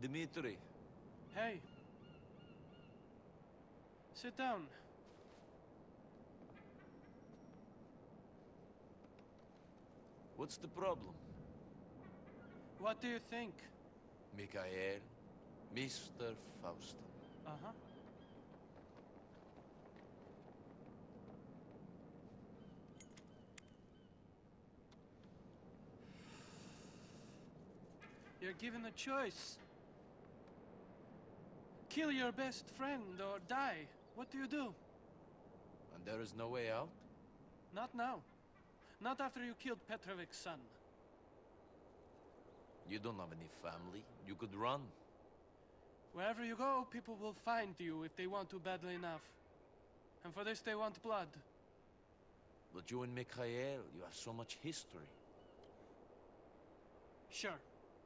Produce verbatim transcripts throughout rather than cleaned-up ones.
Dmitri. Hey. Sit down. What's the problem? What do you think? Mikhail, Mister Faustin. Uh-huh. You're given a choice. Kill your best friend or die. What do you do? And there is no way out? Not now. Not after you killed Petrovic's son. You don't have any family. You could run. Wherever you go, people will find you if they want to badly enough. And for this they want blood. But you and Mikhail, you have so much history. Sure.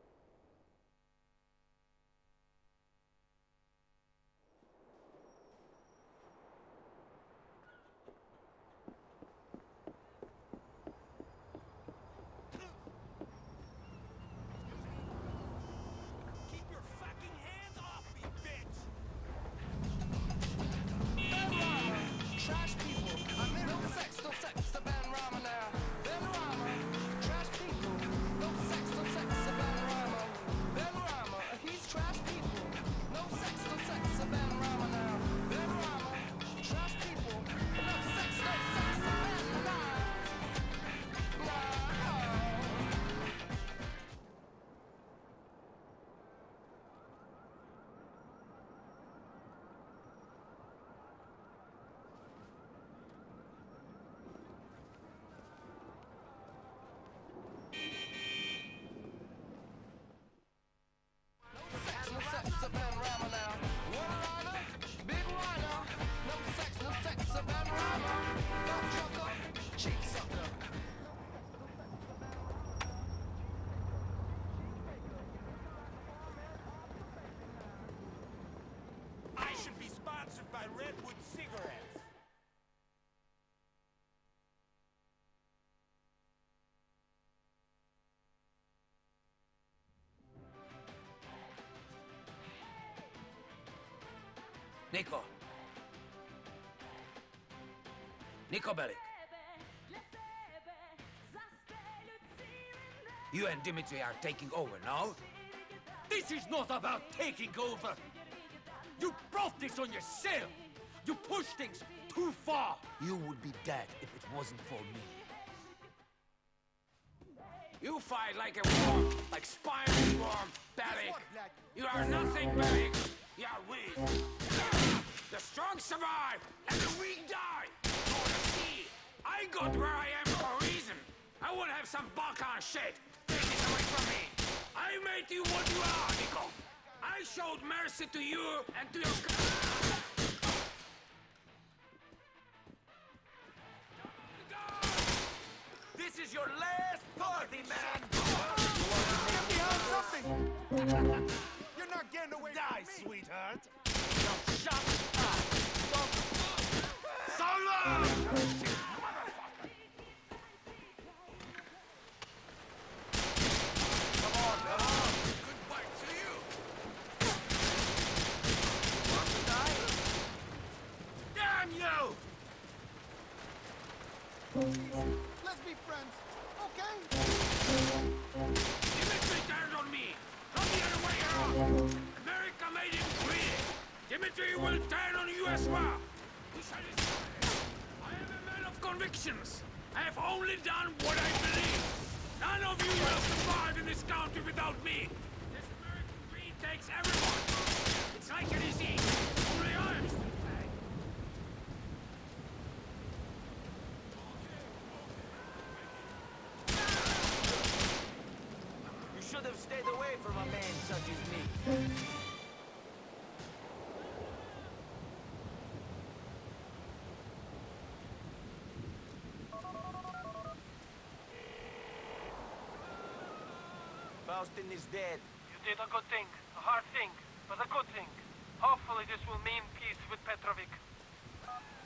By Redwood cigarettes. Niko. Niko Bellic. You and Dmitri are taking over now? This is not about taking over! You brought this on yourself! You pushed things too far! You would be dead if it wasn't for me. You fight like a worm, like Spider's worm, Bellic. You are nothing, Bellic. You are weak. The strong survive, and the weak die. For the sea, I got where I am for a reason. I won't have some Balkan shit. Take it away from me. I made you what you are, Niko. I showed mercy to you and to your... This is your last party, man! Get behind something! You're not getting away Die, from me! sweetheart! Now shut up! So long! Come on, come on! Goodbye to you! Want to die? Damn you! Let's be friends, okay? Dmitri turned on me! Not the other way around! America made him free! Dmitri will turn on you as well! We shall decide. I am a man of convictions! I have only done what I believe! None of you will survive in this country without me! This American greed takes everyone! It's like a disease! Only I am still alive. You should have stayed away from a man such as me. Faustin is dead. You did a good thing. A hard thing, but a good thing. Hopefully this will mean peace with Petrovic.